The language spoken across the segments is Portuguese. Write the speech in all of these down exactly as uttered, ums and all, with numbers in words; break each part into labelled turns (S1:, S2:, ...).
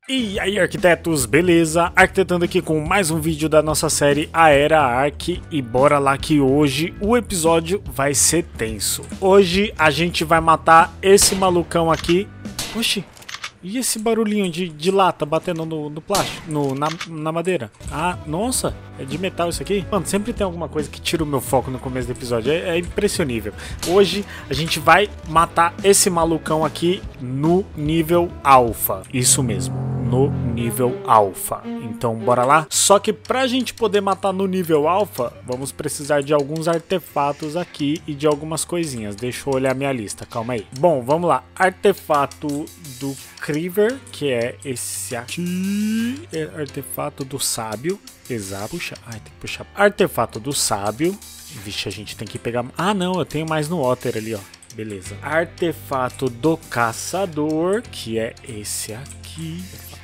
S1: E aí, arquitetos, beleza? Arquitetando aqui com mais um vídeo da nossa série A Era Ark. E bora lá que hoje o episódio vai ser tenso. Hoje a gente vai matar esse malucão aqui. Oxi, e esse barulhinho de, de lata batendo no, no plástico, no, na, na madeira? Ah, nossa, é de metal isso aqui? Mano, sempre tem alguma coisa que tira o meu foco no começo do episódio, é, é impressionível. Hoje a gente vai matar esse malucão aqui no nível alfa, isso mesmo, no nível alfa. Então bora lá? Só que pra gente poder matar no nível alfa, vamos precisar de alguns artefatos aqui e de algumas coisinhas. Deixa eu olhar minha lista, calma aí. Bom, vamos lá. Artefato do Criver, que é esse aqui. É artefato do sábio. Exato. Puxa. Ai, tem que puxar. Artefato do sábio. Vixe, a gente tem que pegar... Ah, não, eu tenho mais no Otter ali, ó. Beleza. Artefato do caçador, que é esse aqui.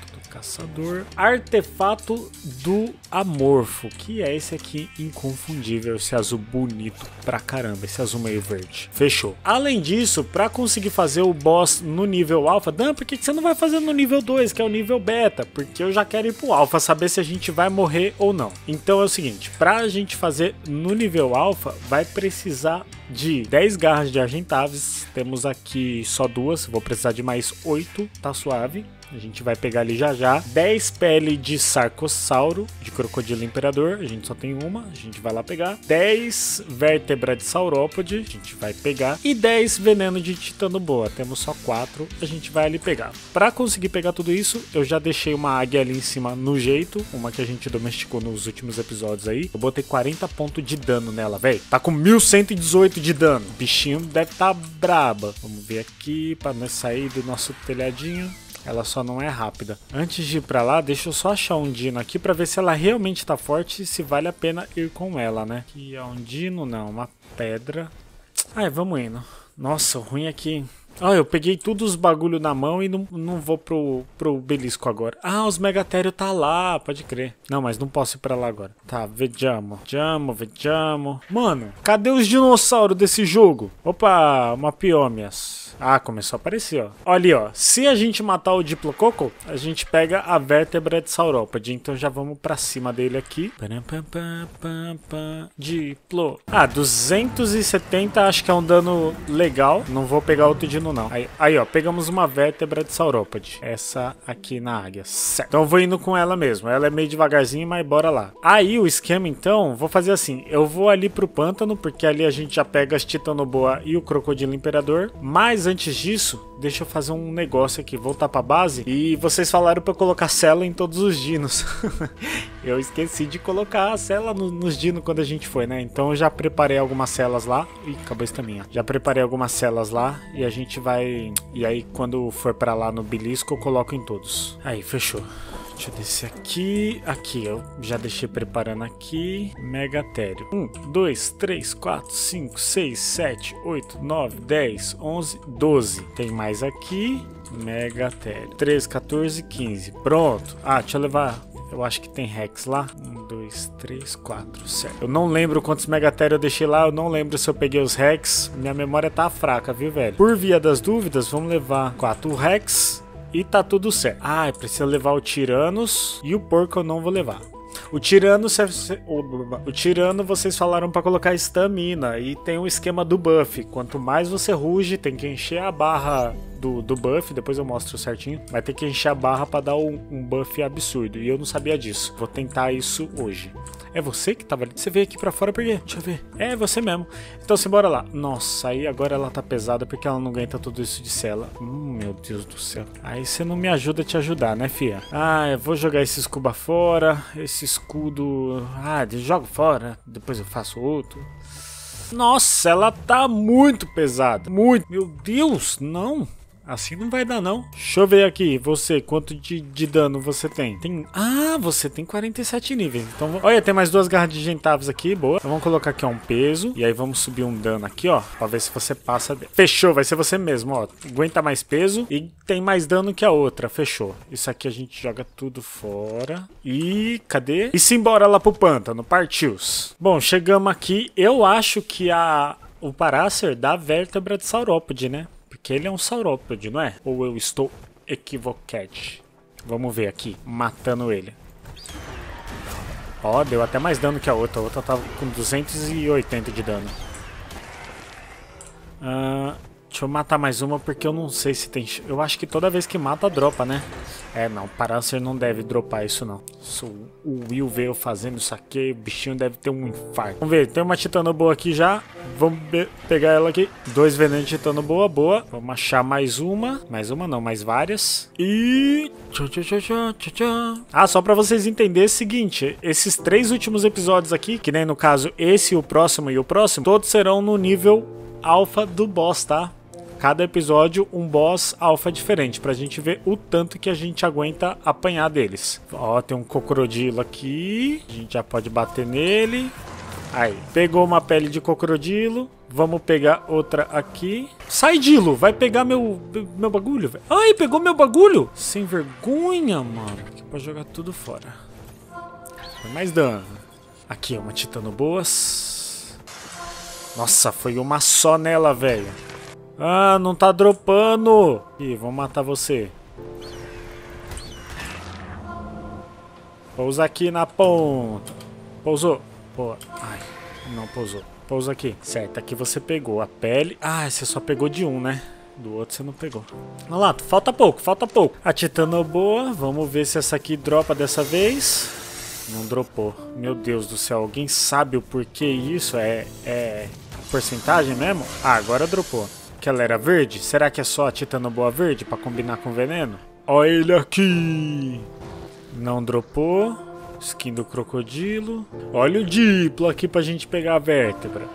S1: Caçador. Artefato do amorfo, que é esse aqui inconfundível, esse azul bonito pra caramba, esse azul meio verde. Fechou. Além disso, pra conseguir fazer o boss no nível alfa, Dan, por que você não vai fazer no nível dois, que é o nível beta? Porque eu já quero ir pro alfa, saber se a gente vai morrer ou não. Então é o seguinte, pra gente fazer no nível alfa, vai precisar de dez garras de argentaves. Temos aqui só duas, vou precisar de mais oito, tá suave. A gente vai pegar ali já já. dez pele de sarcossauro, de crocodilo imperador. A gente só tem uma, a gente vai lá pegar. dez vértebra de saurópode, a gente vai pegar. E dez veneno de titanoboa. Temos só quatro, a gente vai ali pegar. Pra conseguir pegar tudo isso, eu já deixei uma águia ali em cima no jeito. Uma que a gente domesticou nos últimos episódios aí. Eu botei quarenta pontos de dano nela, velho. Tá com mil cento e dezoito de dano. O bichinho deve tá braba. Vamos ver aqui, pra nós sair do nosso telhadinho. Ela só não é rápida. Antes de ir pra lá, deixa eu só achar um dino aqui pra ver se ela realmente tá forte e se vale a pena ir com ela, né? Aqui é um dino, não, uma pedra. Ai, vamos indo. Nossa, o ruim é que... Ah, eu peguei todos os bagulho na mão e não, não vou pro, pro belisco agora. Ah, os megatério tá lá, pode crer. Não, mas não posso ir pra lá agora. Tá, vejamos. Vejamos, vejamos. Mano, cadê os dinossauros desse jogo? Opa, uma piômias. Ah, começou a aparecer, ó. Olha ali, ó. Se a gente matar o Diplococo, a gente pega a vértebra de saurópode. Então já vamos pra cima dele aqui. Diplo. Ah, duzentos e setenta acho que é um dano legal. Não vou pegar outro dino, não. Aí, aí, ó. Pegamos uma vértebra de saurópode. Essa aqui na águia. Certo. Então eu vou indo com ela mesmo. Ela é meio devagarzinho, mas bora lá. Aí o esquema, então, vou fazer assim. Eu vou ali pro pântano, porque ali a gente já pega as titanoboa e o crocodilo imperador. Mas antes disso, deixa eu fazer um negócio aqui, voltar pra base. E vocês falaram pra eu colocar cela em todos os dinos. Eu esqueci de colocar a cela no, nos dinos quando a gente foi, né? Então eu já preparei algumas celas lá. Ih, acabou esse caminho. Já preparei algumas celas lá e a gente vai... E aí quando for pra lá no belisco eu coloco em todos. Aí, fechou. Deixa eu descer aqui. Aqui, eu já deixei preparando aqui. Megatério. um, dois, três, quatro, cinco, seis, sete, oito, nove, dez, onze, doze. Tem mais aqui. Megatério. treze, quatorze, quinze. Pronto. Ah, deixa eu levar... Eu acho que tem Rex lá. um, dois, três, quatro, certo. Eu não lembro quantos megatério eu deixei lá. Eu não lembro se eu peguei os Rex. Minha memória tá fraca, viu, velho? Por via das dúvidas, vamos levar quatro Rex. E tá tudo certo. Ah, precisa levar o Tiranos. E o porco eu não vou levar. O Tirano, o Tirano vocês falaram pra colocar estamina. E tem um esquema do buff. Quanto mais você ruge, tem que encher a barra do, do buff. Depois eu mostro certinho. Vai ter que encher a barra pra dar um, um buff absurdo. E eu não sabia disso. Vou tentar isso hoje. É você que tava ali? Você veio aqui pra fora por quê? Deixa eu ver. É você mesmo. Então simbora lá. Nossa, aí agora ela tá pesada porque ela não aguenta tudo isso de cela. Hum, meu Deus do céu. Aí você não me ajuda a te ajudar, né, fia? Ah, eu vou jogar esse escuba fora. Esse escudo... Ah, jogo fora. Depois eu faço outro. Nossa, ela tá muito pesada. Muito. Meu Deus, não. Assim não vai dar, não. Deixa eu ver aqui, você, quanto de, de dano você tem? Tem... Ah, você tem quarenta e sete níveis. Então, olha, tem mais duas garras de gentaves aqui, boa. Então vamos colocar aqui, ó, um peso. E aí vamos subir um dano aqui, ó, pra ver se você passa... Fechou, vai ser você mesmo, ó. Aguenta mais peso e tem mais dano que a outra, fechou. Isso aqui a gente joga tudo fora. E... cadê? E simbora lá pro pântano, partiu-se. Bom, chegamos aqui. Eu acho que a... o Parácer dá vértebra de saurópode, né? Porque ele é um saurópode, não é? Ou eu estou equivocado? Vamos ver aqui, matando ele. Ó, deu até mais dano que a outra. A outra tava com duzentos e oitenta de dano. Ah, deixa eu matar mais uma porque eu não sei se tem... Eu acho que toda vez que mata, dropa, né? É, não. Parancer não deve dropar isso, não. Se o Will veio fazendo isso aqui, o bichinho deve ter um infarto. Vamos ver, tem uma Titanoboa aqui já. Vamos pegar ela aqui. Dois venenos de Titanoboa, boa. Vamos achar mais uma. Mais uma não, mais várias. E... Ah, só pra vocês entenderem é o seguinte. Esses três últimos episódios aqui, que nem no caso esse, o próximo e o próximo, todos serão no nível alfa do boss, tá? Cada episódio um boss alfa diferente, pra gente ver o tanto que a gente aguenta apanhar deles. Ó, tem um crocodilo aqui. A gente já pode bater nele. Aí, pegou uma pele de crocodilo. Vamos pegar outra aqui. Sai, Dilo! Vai pegar meu, meu bagulho, velho. Ai, pegou meu bagulho! Sem vergonha, mano. Aqui pra jogar tudo fora. Foi mais dano. Aqui, uma Titanoboas. Nossa, foi uma só nela, velho. Ah, não tá dropando. Ih, vamos matar você. Pousa aqui na ponta. Pousou. Pô, ai, não pousou. Pousa aqui. Certo, aqui você pegou a pele. Ah, você só pegou de um, né? Do outro você não pegou. Olha lá, falta pouco, falta pouco. A Titanoboa, vamos ver se essa aqui dropa dessa vez. Não dropou. Meu Deus do céu, alguém sabe o porquê isso? É, é porcentagem mesmo? Ah, agora dropou. Que ela era verde? Será que é só a Titanoboa verde pra combinar com veneno? Olha ele aqui! Não dropou. Skin do crocodilo. Olha o Diplo aqui pra gente pegar a vértebra.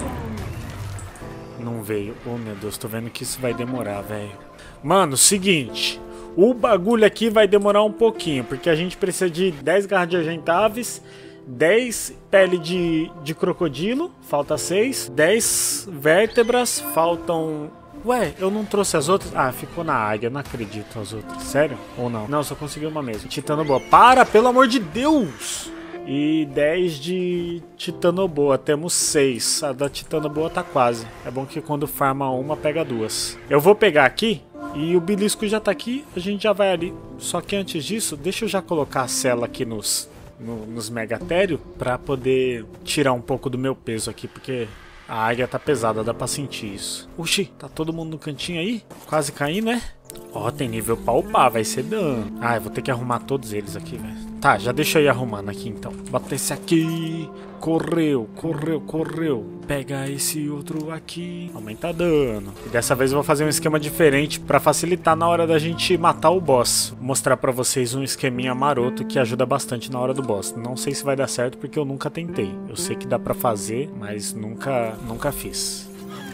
S1: Não veio. Oh, meu Deus, tô vendo que isso vai demorar, velho. Mano, seguinte. O bagulho aqui vai demorar um pouquinho, porque a gente precisa de dez garras de argentaves, dez pele de, de crocodilo, falta seis, dez vértebras, faltam... Ué, eu não trouxe as outras? Ah, ficou na águia, não acredito as outras. Sério? Ou não? Não, só consegui uma mesmo. Titanoboa. Para, pelo amor de Deus! E dez de Titanoboa, temos seis. A da Titanoboa tá quase. É bom que quando farma uma, pega duas. Eu vou pegar aqui, e o belisco já tá aqui, a gente já vai ali. Só que antes disso, deixa eu já colocar a cela aqui nos... No, nos megatérios pra poder tirar um pouco do meu peso aqui, porque a águia tá pesada, dá pra sentir isso. Oxi, tá todo mundo no cantinho aí? Quase caindo, né? Ó, tem nível pra upar, vai ser dano. Ah, eu vou ter que arrumar todos eles aqui, velho. Tá, já deixa eu ir arrumando aqui então. Bota esse aqui. Correu, correu, correu. Pega esse outro aqui. Aumenta dano. E dessa vez eu vou fazer um esquema diferente pra facilitar na hora da gente matar o boss. Vou mostrar pra vocês um esqueminha maroto que ajuda bastante na hora do boss. Não sei se vai dar certo porque eu nunca tentei. Eu sei que dá pra fazer, mas nunca, nunca fiz.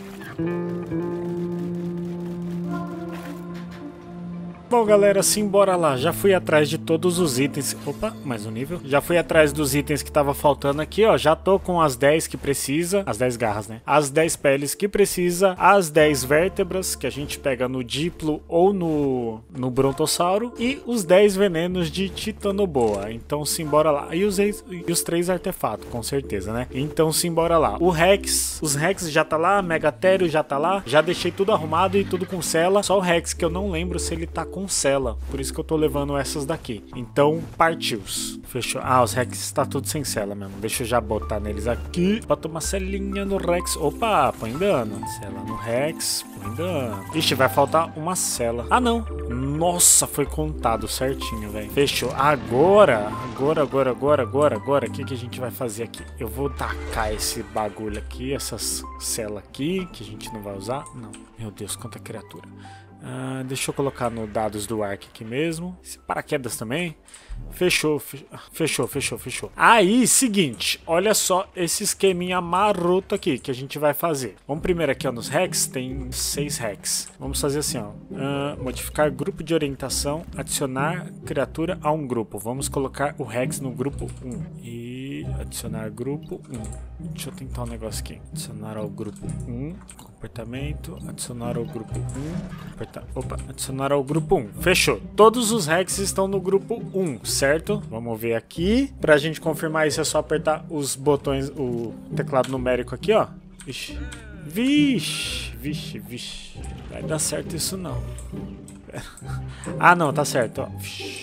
S1: Bom, galera, simbora lá. Já fui atrás de todos os itens. Opa, mais um nível. Já fui atrás dos itens que tava faltando aqui, ó. Já tô com as dez que precisa. As dez garras, né? As dez peles que precisa. As dez vértebras que a gente pega no Diplo ou no, no Brontossauro. E os dez venenos de Titanoboa. Então, simbora lá. E os, e os três artefatos, com certeza, né? Então, simbora lá. O Rex. Os Rex já tá lá. Megatério já tá lá. Já deixei tudo arrumado e tudo com cela. Só o Rex que eu não lembro se ele tá com cela, por isso que eu tô levando essas daqui. Então, partiu. Fechou. Ah, os Rex está tudo sem cela mesmo. Deixa eu já botar neles aqui. Bota uma celinha no Rex. Opa, põe dano. Cela no Rex, põe dano. Ixi, vai faltar uma cela. Ah, não. Nossa, foi contado certinho, velho. Fechou. Agora, agora, agora, agora, agora, agora, o que que a gente vai fazer aqui? Eu vou tacar esse bagulho aqui, essas celas aqui, que a gente não vai usar. Não. Meu Deus, quanta criatura. Uh, deixa eu colocar no dados do Ark aqui mesmo. Esse paraquedas também. Fechou, fechou, fechou, fechou. Aí, seguinte, olha só esse esqueminha maroto aqui que a gente vai fazer. Vamos primeiro aqui ó, nos Rex, tem seis Rex. Vamos fazer assim, ó. Uh, modificar grupo de orientação, adicionar criatura a um grupo. Vamos colocar o Rex no grupo um. E adicionar grupo um. Deixa eu tentar um negócio aqui. Adicionar ao grupo um. Comportamento, adicionar ao grupo um. Apertar, opa, adicionar ao grupo um. Fechou. Todos os Rex estão no grupo um, certo? Vamos ver aqui. Pra gente confirmar isso é só apertar os botões, o teclado numérico aqui, ó. Vixe, vixe, vixe, vixe. Vai dar certo isso não. pera. Ah, não, tá certo, ó.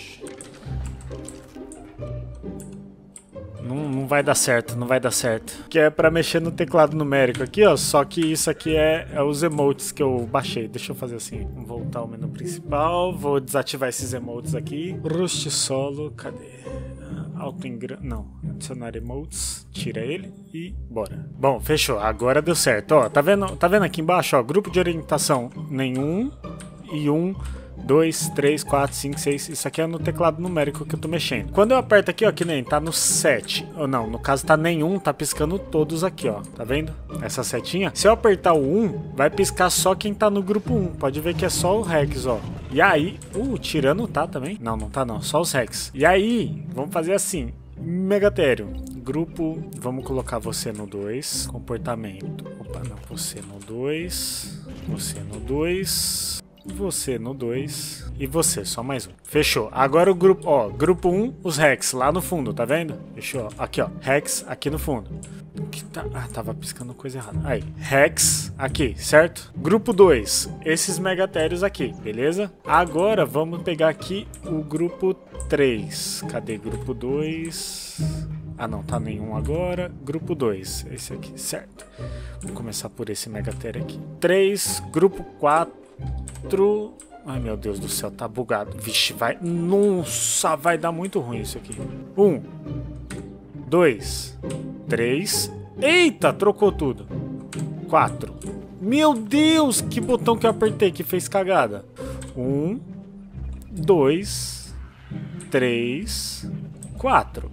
S1: Não, não vai dar certo, não vai dar certo. Que é pra mexer no teclado numérico aqui, ó. Só que isso aqui é, é os emotes que eu baixei. Deixa eu fazer assim. Vou voltar ao menu principal. Vou desativar esses emotes aqui. Rust solo, cadê? Auto engra... Não, adicionar emotes. Tira ele e bora. Bom, fechou. Agora deu certo. Ó, tá vendo, tá vendo aqui embaixo, ó? Grupo de orientação nenhum e um. dois, três, quatro, cinco, seis. Isso aqui é no teclado numérico que eu tô mexendo. Quando eu aperto aqui, ó, que nem tá no sete. Ou não, no caso tá nenhum, tá piscando todos aqui, ó. Tá vendo? Essa setinha. Se eu apertar o um, vai piscar só quem tá no grupo um. Pode ver que é só o Rex, ó. E aí... Uh, tirando tá também? Não, não tá não. Só os Rex. E aí, vamos fazer assim. Megatério. Grupo... Vamos colocar você no dois. Comportamento. Opa, não. Você no dois. Você no dois. Você no dois e você, só mais um. Fechou. Agora o grupo, ó, grupo um, os Rex lá no fundo, tá vendo? Fechou. Aqui, ó, Rex aqui no fundo. Que tá... Ah, tava piscando coisa errada. Aí, Rex aqui, certo? Grupo dois, esses megatérios aqui, beleza? Agora vamos pegar aqui o grupo três. Cadê grupo dois? Ah, não, tá nenhum agora. Grupo dois, esse aqui, certo. Vou começar por esse megatério aqui. três, grupo quatro. Ai, meu Deus do céu, tá bugado. Vixe, vai... Nossa, vai dar muito ruim isso aqui. Um. Dois. Três. Eita, trocou tudo. Quatro. Meu Deus, que botão que eu apertei que fez cagada. Um. Dois. Três. Quatro.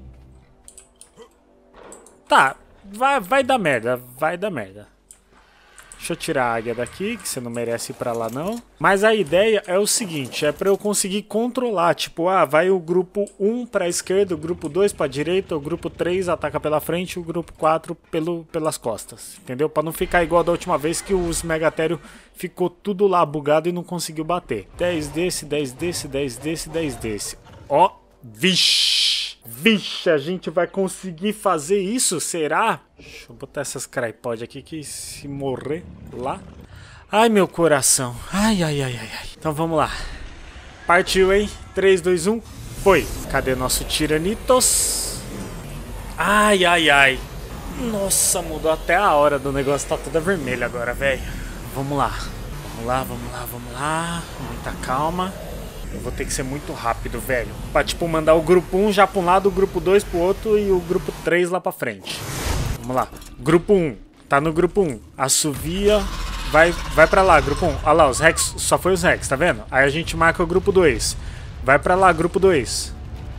S1: Tá, vai, vai dar merda, vai dar merda. Deixa eu tirar a águia daqui, que você não merece ir pra lá não. Mas a ideia é o seguinte, é pra eu conseguir controlar. Tipo, ah, vai o grupo um pra esquerda, o grupo dois pra direita, o grupo três ataca pela frente, o grupo quatro pelo, pelas costas. Entendeu? Pra não ficar igual da última vez que os Megatério ficou tudo lá bugado e não conseguiu bater. dez desse, dez desse, dez desse, dez desse. Ó, vixe! Vixe, a gente vai conseguir fazer isso? Será? Deixa eu botar essas crypod aqui que se morrer lá... Ai, meu coração. Ai, ai, ai, ai, ai. Então vamos lá. Partiu, hein? três, dois, um. Foi. Cadê nosso Tiranitos? Ai, ai, ai. Nossa, mudou até a hora do negócio. Tá toda vermelha agora, velho. Vamos lá. Vamos lá, vamos lá, vamos lá. Muita calma. Eu vou ter que ser muito rápido, velho. Pra, tipo, mandar o grupo um já pra um lado, o grupo dois pro outro e o grupo três lá pra frente. Vamos lá. Grupo um. Tá no grupo um. Assovia. Vai, vai pra lá, grupo um. Olha lá, os Rex. Só foi os Rex, tá vendo? Aí a gente marca o grupo dois. Vai pra lá, grupo dois.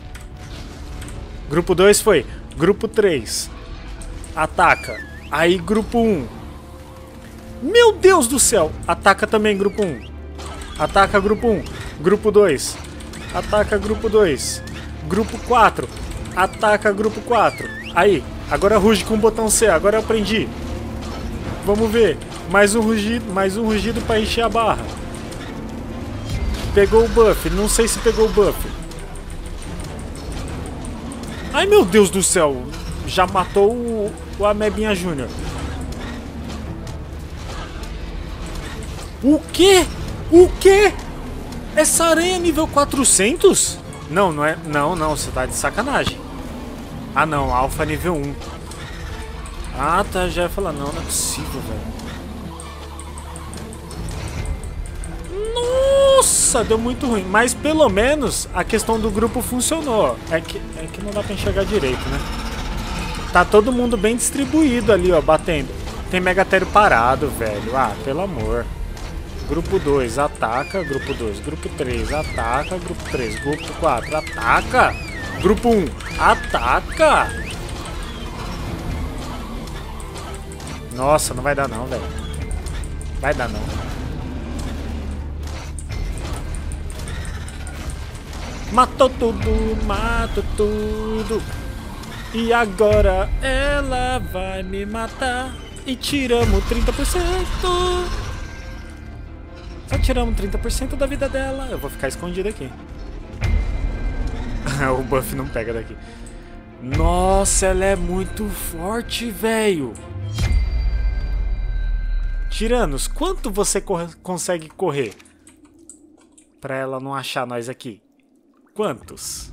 S1: Grupo dois foi. Grupo três. Ataca. Aí, grupo um. Meu Deus do céu. Ataca também, grupo um. Ataca, grupo um. Grupo dois. Ataca grupo dois. Grupo quatro. Ataca grupo quatro. Aí, agora ruge com o botão C. Agora eu aprendi. Vamos ver. Mais um rugido, mais um rugido para encher a barra. Pegou o buff. Não sei se pegou o buff. Ai, meu Deus do céu. Já matou o, o Amebinha Júnior. O quê? O quê? Essa aranha é nível quatrocentos? Não, não é. Não, não, você tá de sacanagem. Ah, não, alfa nível um. Ah, tá, já ia falar, não, não é possível, velho. Nossa, deu muito ruim. Mas pelo menos a questão do grupo funcionou. É que, é que não dá pra enxergar direito, né? Tá todo mundo bem distribuído ali, ó, batendo. Tem Megatério parado, velho. Ah, pelo amor. Grupo dois, ataca. Grupo dois. Grupo três, ataca. Grupo três. Grupo quatro, ataca. Grupo um, ataca. Nossa, não vai dar não, velho. Vai dar não. Matou tudo, matou tudo. E agora ela vai me matar. E tiramos trinta por cento. Só tiramos trinta por cento da vida dela. Eu vou ficar escondido aqui. O buff não pega daqui. Nossa, ela é muito forte, velho. Tiranos, quanto você corre, consegue correr? pra ela não achar nós aqui. Quantos?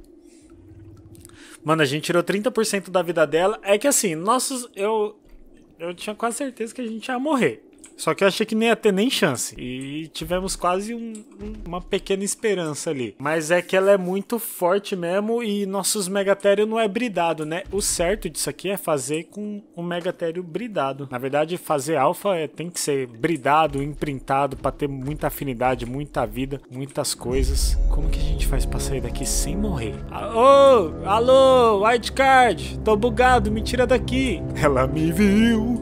S1: Mano, a gente tirou trinta por cento da vida dela. É que assim, nossos... Eu, eu tinha quase certeza que a gente ia morrer. Só que eu achei que nem ia ter nem chance. E tivemos quase um, um, uma pequena esperança ali. Mas é que ela é muito forte mesmo. E nossos Megatherium não é bridado, né? O certo disso aqui é fazer com um Megatherium bridado. Na verdade, fazer alfa é, tem que ser bridado, imprintado, pra ter muita afinidade, muita vida, muitas coisas. Como que a gente faz pra sair daqui sem morrer? Alô, alô, wildcard, tô bugado, me tira daqui. Ela me viu.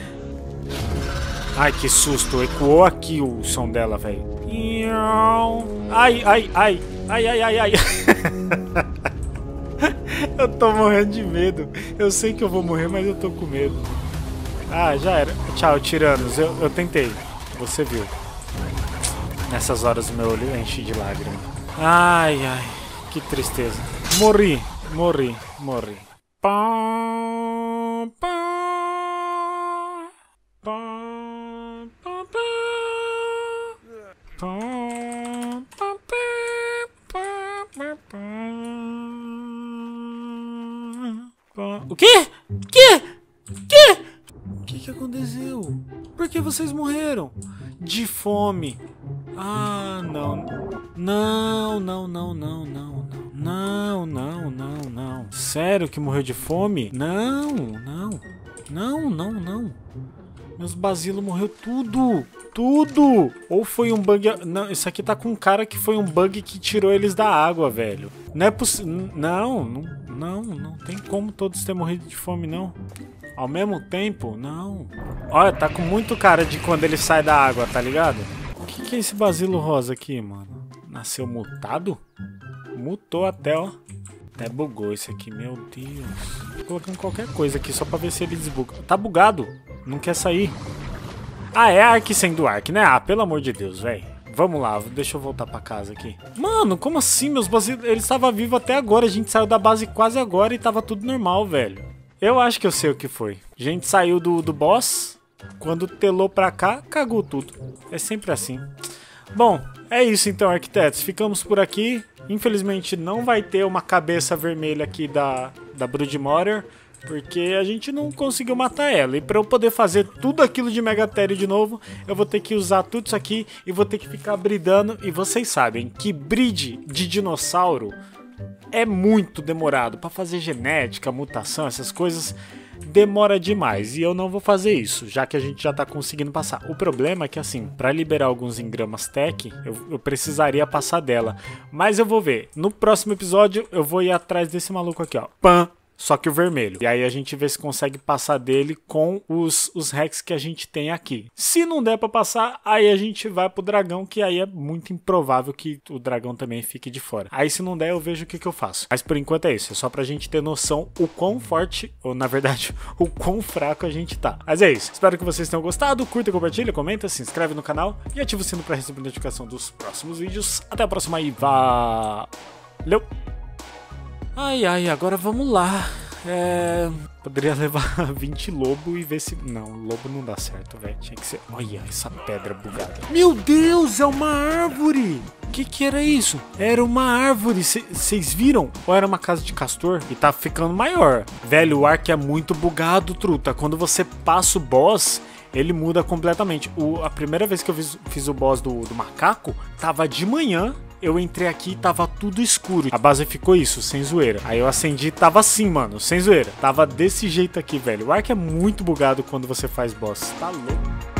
S1: Ai, que susto. Ecoou aqui o som dela, velho. Ai, ai, ai. Ai, ai, ai, ai. Eu tô morrendo de medo. Eu sei que eu vou morrer, mas eu tô com medo. Ah, já era. Tchau, tiranos. Eu, eu tentei. Você viu. Nessas horas o meu olho enche de lágrimas. Ai, ai. Que tristeza. Morri. Morri. Morri. Pá, pá, pá. O quê? Que? Que? O que que aconteceu? Por que vocês morreram? De fome. Ah, não. Não, não, não, não, não, não. Não, não, não, não. Sério que morreu de fome? Não, não. Não, não, não. Meus basilos morreu tudo. Tudo. Ou foi um bug... Não, isso aqui tá com um cara que foi um bug que tirou eles da água, velho. Não é possível... Não, não, não, não tem como todos ter morrido de fome, não. Ao mesmo tempo, não. Olha, tá com muito cara de quando ele sai da água, tá ligado? O que que é esse basilo rosa aqui, mano? Nasceu mutado? Mutou até, ó. Até bugou isso aqui, meu Deus. Tô colocando qualquer coisa aqui só pra ver se ele desbuga. Tá bugado. Não quer sair. Ah, é Ark sendo Ark, né? Ah, pelo amor de Deus, velho. Vamos lá, deixa eu voltar pra casa aqui. Mano, como assim? Meus basilos... Ele estava vivo até agora. A gente saiu da base quase agora e tava tudo normal, velho. Eu acho que eu sei o que foi. A gente saiu do, do boss. Quando telou pra cá, cagou tudo. É sempre assim. Bom, é isso então, arquitetos. Ficamos por aqui. Infelizmente não vai ter uma cabeça vermelha aqui da, da Broodmother, porque a gente não conseguiu matar ela. E para eu poder fazer tudo aquilo de Megatherium de novo, eu vou ter que usar tudo isso aqui e vou ter que ficar bridando. E vocês sabem que breed de dinossauro é muito demorado. Para fazer genética, mutação, essas coisas... demora demais, e eu não vou fazer isso, já que a gente já tá conseguindo passar. O problema é que, assim, pra liberar alguns engramas tech, eu, eu precisaria passar dela. Mas eu vou ver. No próximo episódio, eu vou ir atrás desse maluco aqui, ó. Pã! Só que o vermelho. E aí a gente vê se consegue passar dele com os, os Rex que a gente tem aqui. Se não der pra passar, aí a gente vai pro dragão, que aí é muito improvável que o dragão também fique de fora. Aí se não der, eu vejo o que que eu faço. Mas por enquanto é isso. É só pra gente ter noção o quão forte, ou na verdade, o quão fraco a gente tá. Mas é isso. Espero que vocês tenham gostado. Curta, compartilha, comenta, se inscreve no canal e ativa o sino pra receber notificação dos próximos vídeos. Até a próxima e valeu! Ai, ai, agora vamos lá. É... Poderia levar vinte lobo e ver se... Não, lobo não dá certo, velho. Tinha que ser... Olha essa pedra bugada. Meu Deus, é uma árvore! O que que era isso? Era uma árvore. Vocês viram? Ou era uma casa de castor? E tá ficando maior. Velho, o Ark é muito bugado, truta. Quando você passa o boss... ele muda completamente. O, a primeira vez que eu fiz, fiz o boss do, do macaco, tava de manhã. Eu entrei aqui e tava tudo escuro. A base ficou isso, sem zoeira. Aí eu acendi e tava assim, mano, sem zoeira. Tava desse jeito aqui, velho. O Ark é muito bugado quando você faz boss. Tá louco.